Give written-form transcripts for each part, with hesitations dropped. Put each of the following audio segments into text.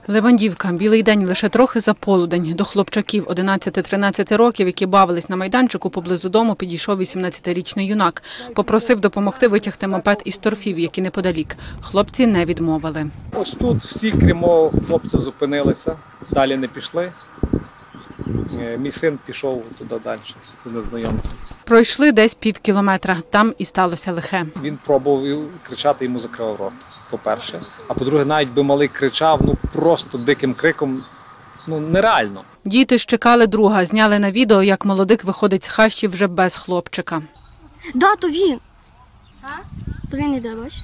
Левандівка. Білий день лише трохи за полудень. До хлопчаків 11-13 років, які бавились на майданчику поблизу дому, підійшов 18-річний юнак. Попросив допомогти витягти мопед із торфів, які неподалік. Хлопці не відмовили. Ось тут всі, крім мого хлопця, зупинилися, далі не пішли. Мій син пішов туди далі з незнайомцем. Пройшли десь півкілометра. Там і сталося лихе. Він пробував кричати, йому закривав рот, по-перше. А по-друге, навіть би малий кричав, просто диким криком, нереально. Діти ж чекали друга, зняли на відео, як молодик виходить з хащі вже без хлопчика. Да, то він. Він йде, бач.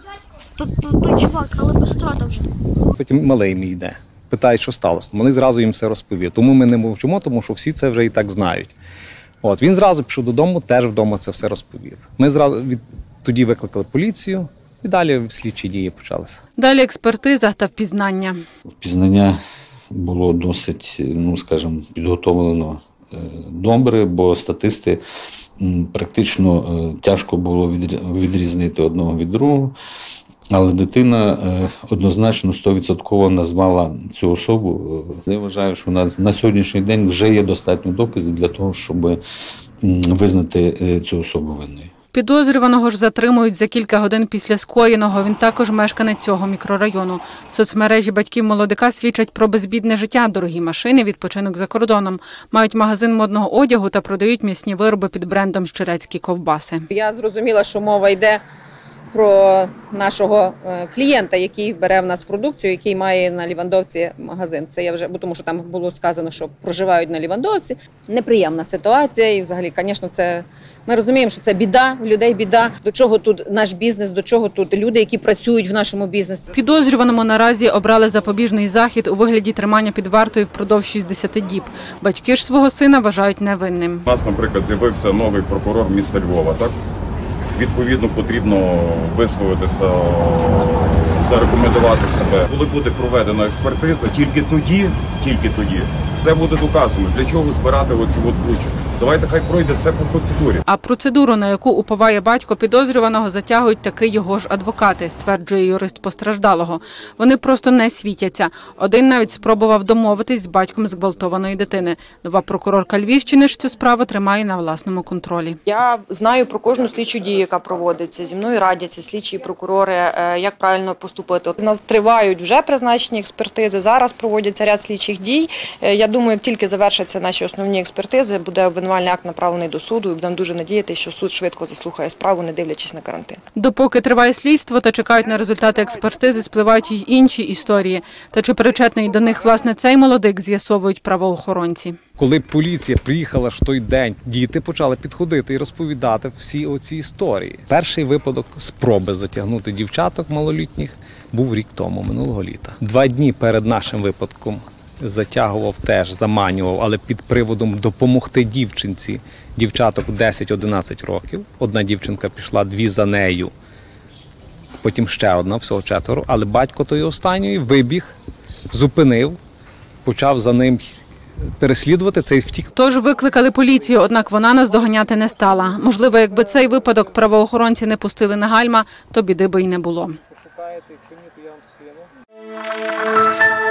Той чувак, але без страта вже. Потім малий мій йде. Питають, що сталося. Вони зразу їм все розповів. Тому ми не мовчимо, тому що всі це вже і так знають. Він зразу пішов додому, теж вдома це все розповів. Ми тоді викликали поліцію і далі слідчі дії почалися. Далі експертиза та впізнання. Впізнання було досить, підготовлено добре, бо статисти практично тяжко було відрізнити одного від другого. Але дитина однозначно 100% назвала цю особу. Я вважаю, що на сьогоднішній день вже є достатньо доказів для того, щоб визнати цю особу винною. Підозрюваного ж затримують за кілька годин після скоєного. Він також мешканець цього мікрорайону. Соцмережі батьків молодика свідчать про безбідне життя, дорогі машини, відпочинок за кордоном. Мають магазин модного одягу та продають м'ясні вироби під брендом «Щерецькі ковбаси». Я зрозуміла, що мова йде про нашого клієнта, який бере в нас продукцію, який має на Лівандовці магазин. Це я вже, тому що там було сказано, що проживають на Лівандовці. Неприємна ситуація і взагалі, звісно, ми розуміємо, що це біда, у людей біда. До чого тут наш бізнес, до чого тут люди, які працюють в нашому бізнесі. Підозрюваному наразі обрали запобіжний захід у вигляді тримання під вартою впродовж 60 діб. Батьки ж свого сина вважають невинним. У нас, наприклад, з'явився новий прокурор міста Львова, так? Відповідно, потрібно висловитися, зарекомендувати себе. Коли буде проведена експертиза, тільки тоді все буде доказано. Для чого збирати оцю кучу? Давайте хай пройде все по процедурі. А процедуру, на яку уповає батько підозрюваного, затягують таки його ж адвокати, стверджує юрист постраждалого. Вони просто не світяться. Один навіть спробував домовитись з батьком зґвалтованої дитини. Нова прокурорка Львівщини ж цю справу тримає на власному контролі. Я знаю про кожну слідчу дію, яка проводиться. Зі мною радяться слідчі прокурори, як правильно поступити. У нас тривають вже призначені експертизи, зараз проводяться ряд слідчих дій. Я думаю, як тільки завершаться наші основні експертизи, буде обвинувальний акт направлений до суду і будемо дуже надіятися, що суд швидко заслухає справу, не дивлячись на карантин. Допоки триває слідство та чекають на результати експертизи, спливають й інші історії. Та чи причетний до них, власне, цей молодик, з'ясовують правоохоронці. Коли поліція приїхала ж той день, діти почали підходити і розповідати всі оці історії. Перший випадок спроби затягнути дівчаток малолітніх був рік тому, минулого літа. 2 дні перед нашим випадком затягував теж, заманював, але під приводом допомогти дівчинці. Дівчаток 10-11 років. Одна дівчинка пішла, 2 за нею. Потім ще одна, всього 4. Але батько тої останньої вибіг, зупинив, почав за ним переслідувати, цей втік. Тож викликали поліцію, однак вона наздоганяти не стала. Можливо, якби цей випадок правоохоронці не пустили на гальма, то біди би й не було. Пошукаєте, якщо ні, то я вам скину.